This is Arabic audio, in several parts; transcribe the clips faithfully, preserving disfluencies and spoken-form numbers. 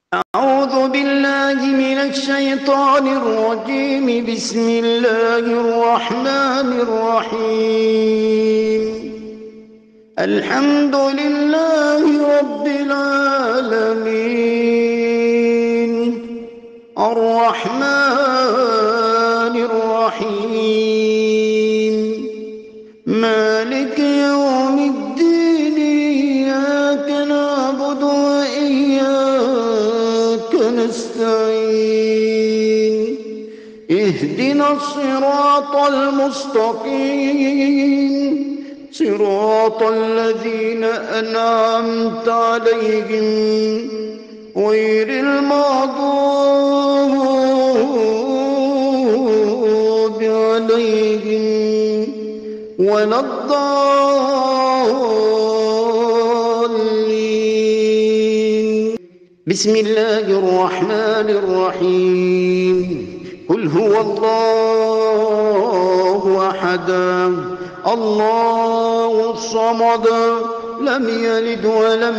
أعوذ بالله من الشيطان الرجيم. بسم الله الرحمن الرحيم. الحمد لله رب العالمين، الرحمن الرحيم، مالك يوم الدين. إياك نعبد وإياك نستعين. اهدنا الصراط المستقيم، صراط الذين أنعمت عليهم غير المغضوب عليهم ولا الضالين. بسم الله الرحمن الرحيم. قل هو الله أحد، الله الصمد، لم يلد ولم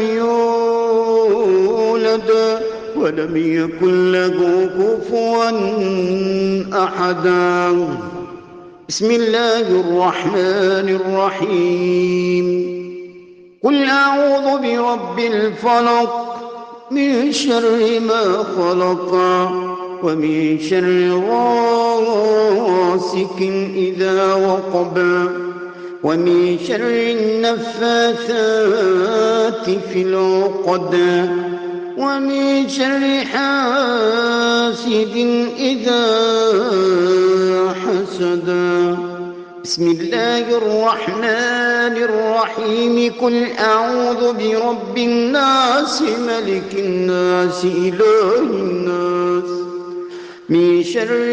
يولد ولم يكن له كفوا أحد. بسم الله الرحمن الرحيم. قل أعوذ برب الفلق، من شر ما خلق، ومن شر غاسق إذا وقب، ومن شر النفاثات في العقد، ومن شر حاسد إذا حسد. بسم الله الرحمن الرحيم. قل أعوذ برب الناس، ملك الناس، إله الناس، من شر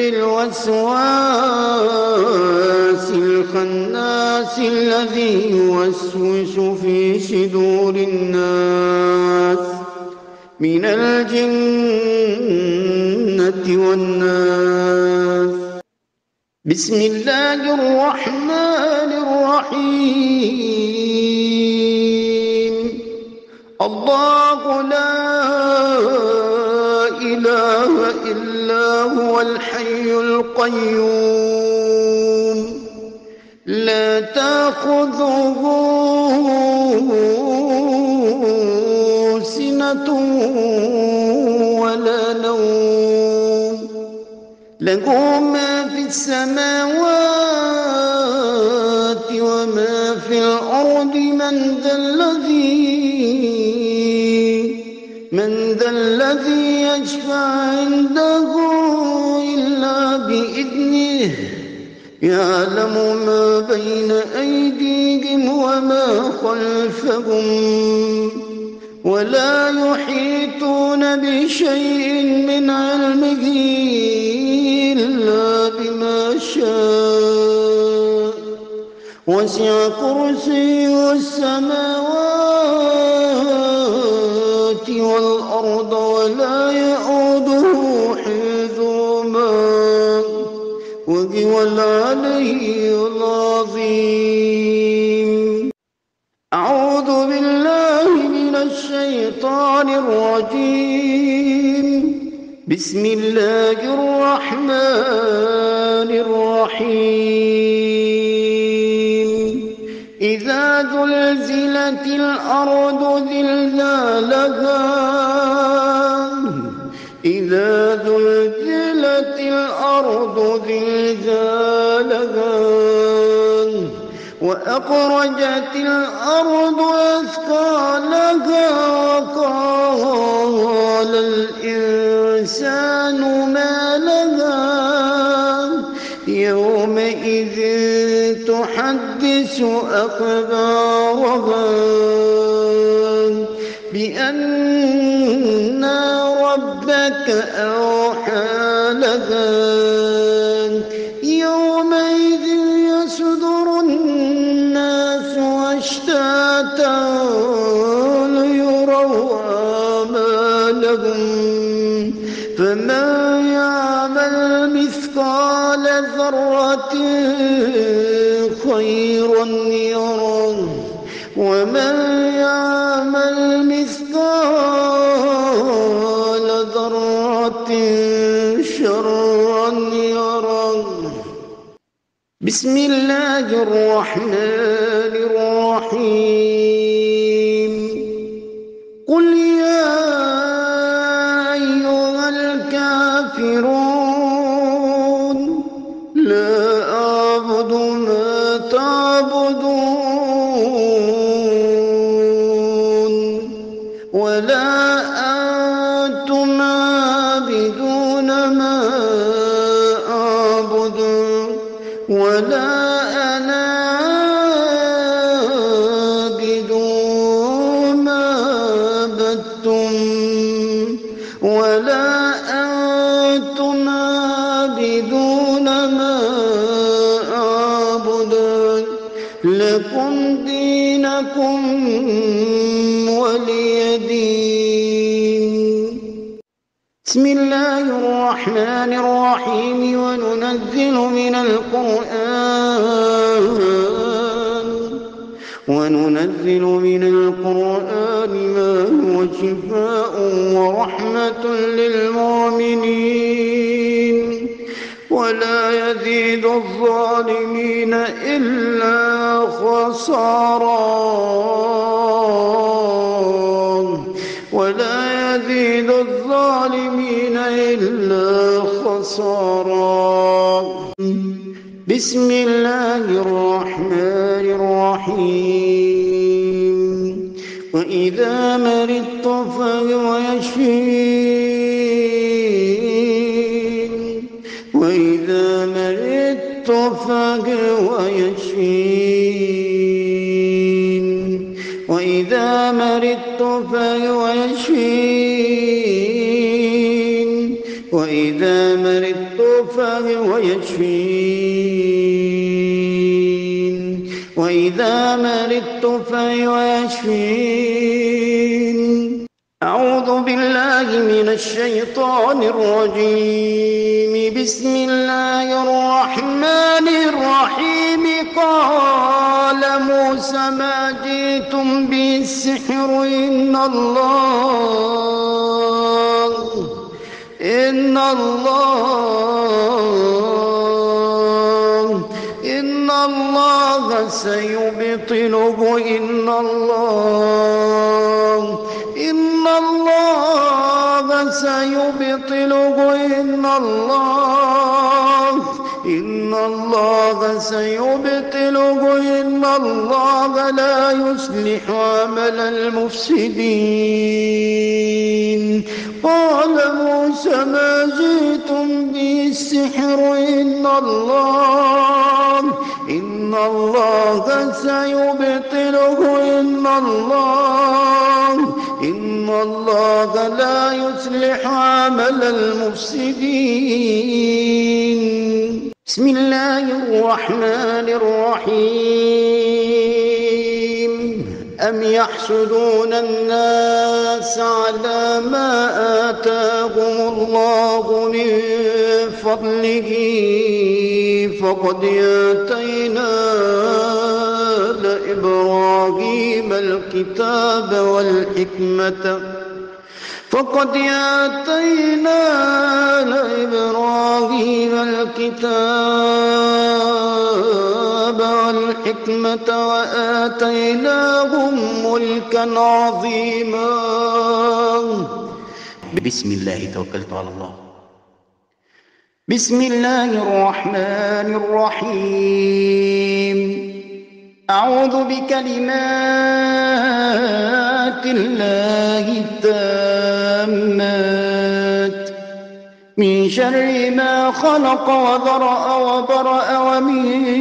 الوسواس الخناس الذي يوسوس في صدور الناس من الجنة والناس. بسم الله الرحمن الرحيم. الله لا إله إلا هو الحي القيوم، لا تأخذه سنة ولا نوم، له ما في السماوات وما في الأرض. من ذا الذي من ذا الذي يشفع عنده إلا بإذنه، يعلم ما بين أيديهم وما خلفهم، ولا يحيطون بشيء من علمه إلا بما شاء. وسع كرسيه السماوات والأرض ولا يؤوده حفظهما، وهو العلي العظيم. أعوذ بالله من الشيطان الرجيم. بسم الله الرحمن الرحيم. إذا زلزلت الأرض زلزالها، إذا زلزلت الأرض زلزالها، وأخرجت الأرض أثقالها، وقال الإنسان ما لها، يومئذ تحدث أخبارها بأن ربك أوحى لها. يومئذ يصدر الناس أشتاتا ليروا أعمالهم، فمن يعمل مثقال ذرة خيرا يره، ومن يعمل مثقال شرا يره. بسم الله الرحمن الرحيم. قل يا أيها الكافرون لا أعبد ما تعبدون ولا أنتم عابدون ما أعبد ولا أنا عابد ما عبدتم ولا أنتم عابدون ما أعبد لكم دينكم ولي دين. بسم الله الرحمن الرحيم. وننزل من القرآن وننزل من القرآن ما هو شفاء ورحمة للمؤمنين ولا يزيد الظالمين إلا خسارا ولا يزيد الظالمين إلا خسارا. بسم الله الرحمن الرحيم. وإذا مرضت فهو يشفين وإذا مرضت فهو يشفين وإذا مرضت فهو يشفين وإذا مرضت فهو يشفين وإذا مرضت فهو يشفين. أعوذ بالله من الشيطان الرجيم. بسم الله الرحمن الرحيم. قال موسى ما جئتم به السحر إن الله إن الله إن الله سيبطله إن الله إن الله سيبطله إن الله إن الله سيبطله إن الله لا يصلح عمل المفسدين. قال موسى ما جئتم به السحر إن الله إن الله سيبطله إن الله إن الله لا يصلح عمل المفسدين. بسم الله الرحمن الرحيم. أم يحسدون الناس على ما آتاهم الله من فضله فقد آتينا إبراهيم الكتاب والحكمة فقد آتينا إبراهيم الكتاب والحكمة وآتيناهم ملكا عظيما. بسم الله توكلت على الله. بسم الله الرحمن الرحيم. أعوذ بكلمات الله التامات من شر ما خلق وذرأ وبرأ ومن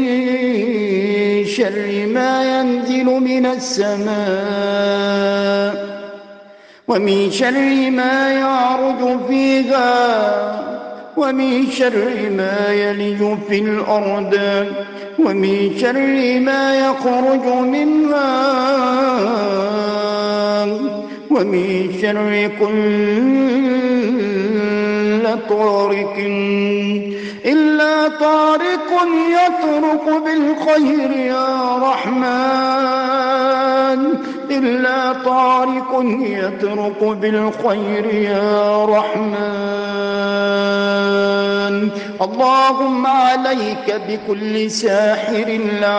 شر ما ينزل من السماء ومن شر ما يعرج فيها ومن شر ما يلج في الأرض ومن شر ما يخرج منها ومن شر كل طارق إلا طارق يطرق بالخير يا رحمن إلا طارق يطرق بالخير يا رحمن. اللهم عليك بكل ساحر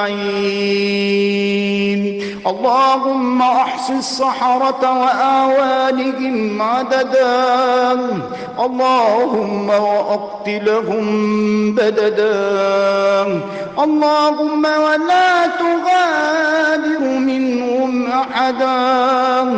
لعين. اللهم احص السحرة وأعوانهم عددا. اللهم وأقتلهم بددا. اللهم ولا تغادر منهم أحدا.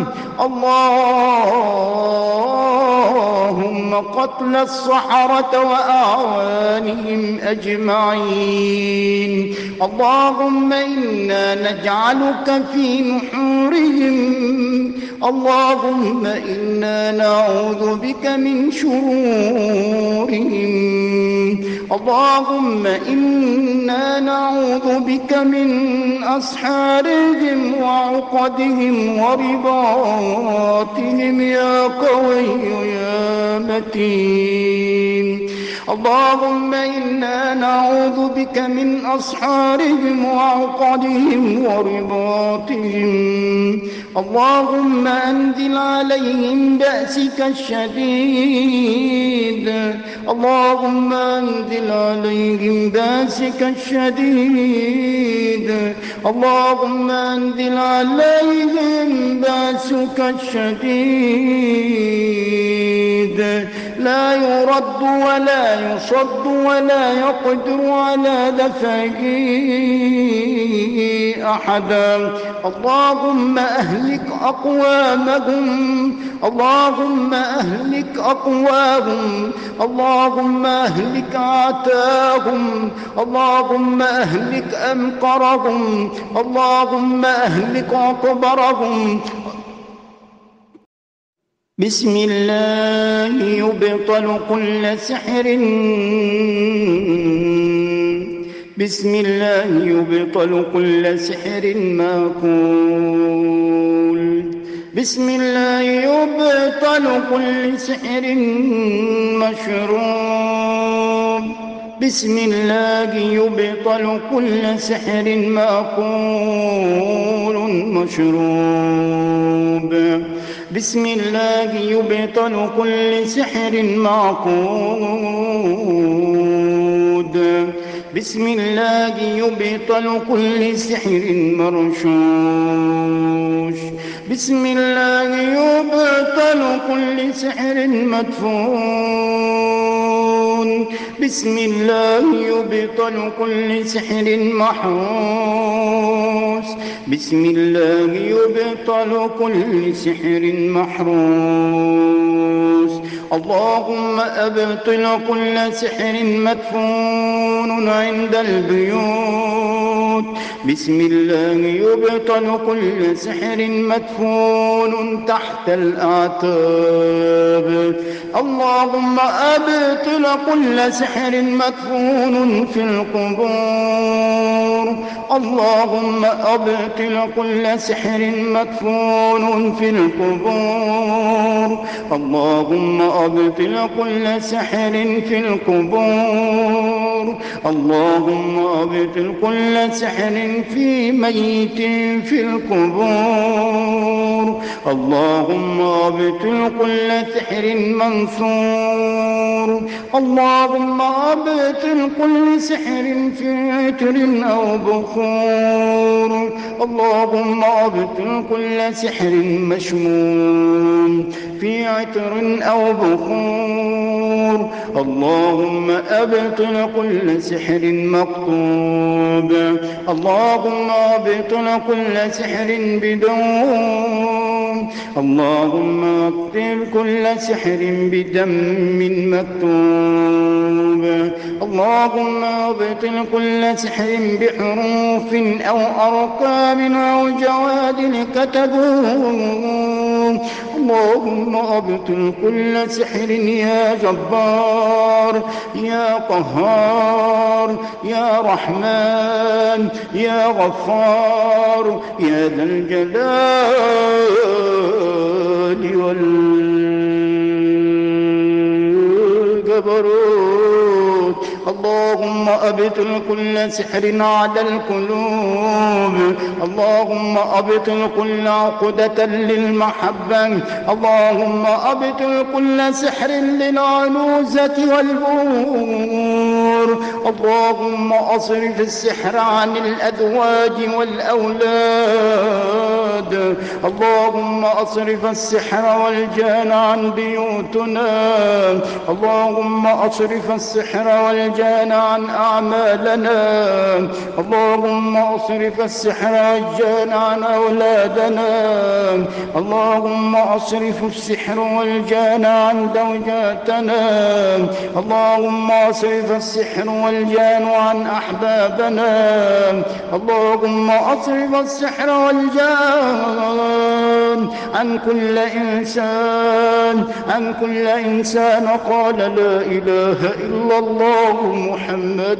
اللهم قتل السحرة وأعوانهم أجمعين. اللهم إنا نجعلك في نحورهم. اللهم إنا نعوذ بك من شرورهم. اللهم إنا نعوذ بك من أسحارهم وعقدهم ورباطهم يا قوي يا متين. اللهم إنا نعوذ بك من أسحارهم وعقدهم ورباطهم. اللهم أنزل عليهم بأسك الشديد. اللهم أنزل عليهم بأسك الشديد. اللهم أنزل عليهم بأسك الشديد لا يرد ولا يصد ولا يقدر على دفعه أحدا. اللهم أهلك أقوامهم. اللهم أهلك أقوامهم. اللهم أهلك عتاهم. اللهم أهلك أمقرهم. اللهم أهلك أكبرهم. بسم الله يبطل كل سحر. بسم الله يبطل كل سحر ماكول. بسم الله يبطل كل سحر مشروب. بسم الله يبطل كل سحر ماكول مشروب. بسم الله يبطل كل سحر معقود. بسم الله يبطل كل سحر مرشوش. بسم الله يبطل كل سحر مدفون. بسم الله يبطل كل سحر محروس. بسم الله يبطل كل سحر محروس. اللهم أبطل كل سحر مدفون عند البيوت. بسم الله يبطل كل سحر مدفون تحت الأعتاب. اللهم أبطل كل سحر مدفون في القبور. اللهم أبطل كل سحر مدفون في القبور. اللهم أبطل كل سحر في القبور. اللهم أبطل كل سحر في ميت في القبور. اللهم أبطل كل سحر منثور. اللهم أبطل كل سحر في عطر أو بخور. اللهم أبطل كل سحر مشموم في عطر أو بخور. اللهم أبطل كل سحر مكتوب. اللهم أبطل كل سحر بدون. اللهم أبطل كل سحر بدم مكتوب. اللهم أبطل كل سحر بحروف أو أرقام أو جواد كتبوه. اللهم أبطل كل سحر يا جبار يا قهار يا رحمن يا غفار يا ذا الجلال والجبروت. اللهم أبطل كل سحر على القلوب، اللهم أبطل كل عقدة للمحبة، اللهم أبطل كل سحر للعنوزة والبور، اللهم أصرف السحر عن الأزواج والأولاد، اللهم أصرف السحر والجان عن بيوتنا، اللهم أصرف السحر والجان عن أعمالنا، اللهم أصرف السحر والجان عن أولادنا، اللهم أصرف السحر والجان عن زوجاتنا، اللهم أصرف السحر والجان عن أحبابنا، اللهم أصرف السحر والجان عن كل إنسان عن كل إنسان قال لا إله إلا الله محمد